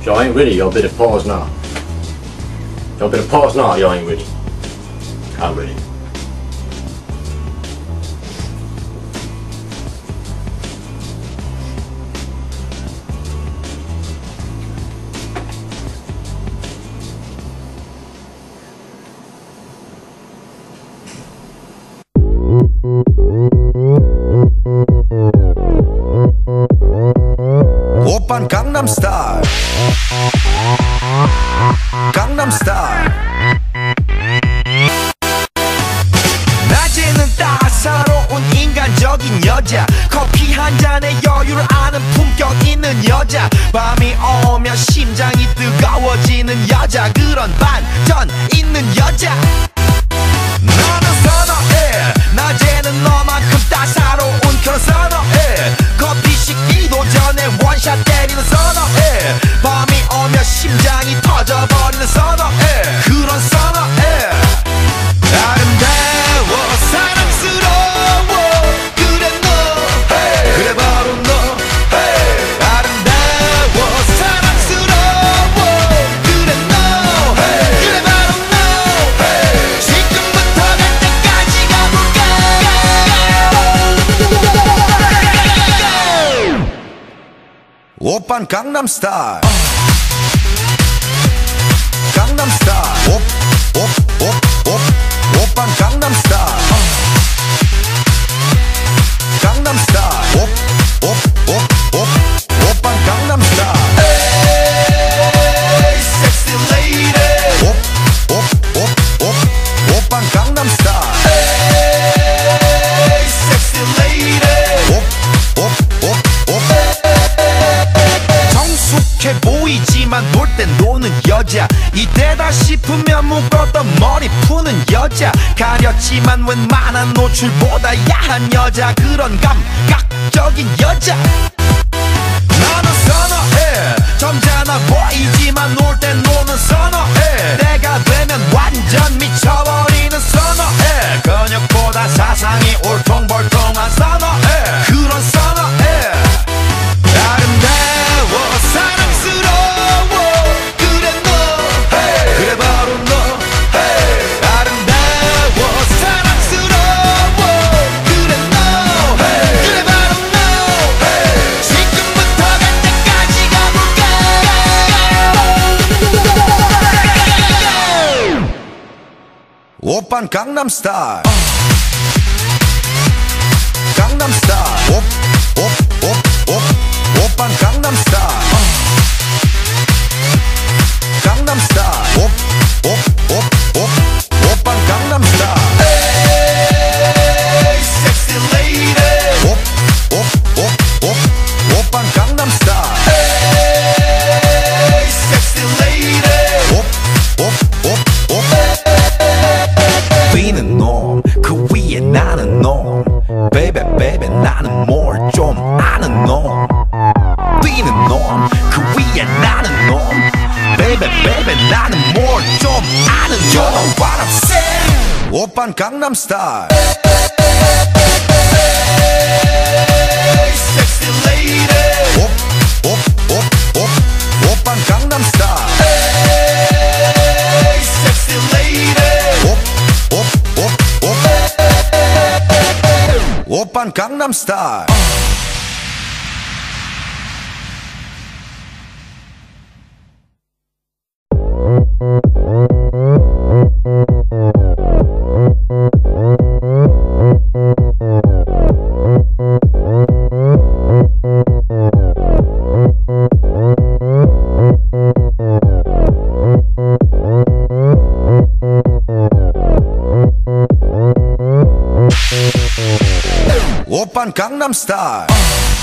Y'all ain't ready, y'all better pause now. Y'all better pause now, y'all ain't ready. I'm ready. 오빤 강남스타일 강남스타일 낮에는 따사로운 인간적인 여자 커피 한 잔에 여유를 아는 품격 있는 여자 밤이 오면 심장이 뜨거워지는 여자 그런 반전 있는 여자 나는 선호해 낮에는 너만큼 따사로운 그런 선호해 커피 식기도 전에 원샷 때리는 선호해 밤이 오면 심장이 터져버리는 선호해 그런 선호해 아름다워 사랑스러워 그래 너 hey. 그래 바로 너 hey. 아름다워 사랑스러워 그래 너 hey. 그래 바로 너 hey. 지금부터 갈 때까지 가볼까 오빤 강남스타일 강남스타일 오빤 강남스타일 강남스타일 오빤 강남스타일 에이 섹시 레이디 오빤 강남스타일 에이 섹시 레이디 정숙해 보이지만 놀 땐 노는 여자 이때다 싶으면 묶었던 머리 푸는 여자 가렸지만 웬만한 노출보다 야한 여자 그런 감각적인 여자 나는 선호해 점잖아 보이지만 놀 땐 노는 선호해 내가 되면 완전 미쳐버리는 선호해 근육보다 사상이 울퉁불퉁한 선호해 그런 선호해 아름다워 사랑스러워 그래 너 hey. 그래 바로 너 hey. 아름다워 사랑스러워 그래 너 hey. 그래 바로 너 hey. 지금부터 갈 때까지 가볼까 오빤 강남스타일 강남스타일 오빤 강남스타일 강남스타일 오빤 강남스타일 에이 섹시 레이디 오빤 강남스타일 에이 섹시 레이디 B는 놈 그 위에 나는 놈 Baby baby 나는 뭘 좀 아는 놈 B는 놈 그 위에 나는 놈 Baby baby 나는 뭘 좀 아는 놈 You know what I'm saying 오빤 강남스타일 Sexy lady 오빤 강남스타일 Sexy lady 오빤 강남스타일 오빤 강남스타일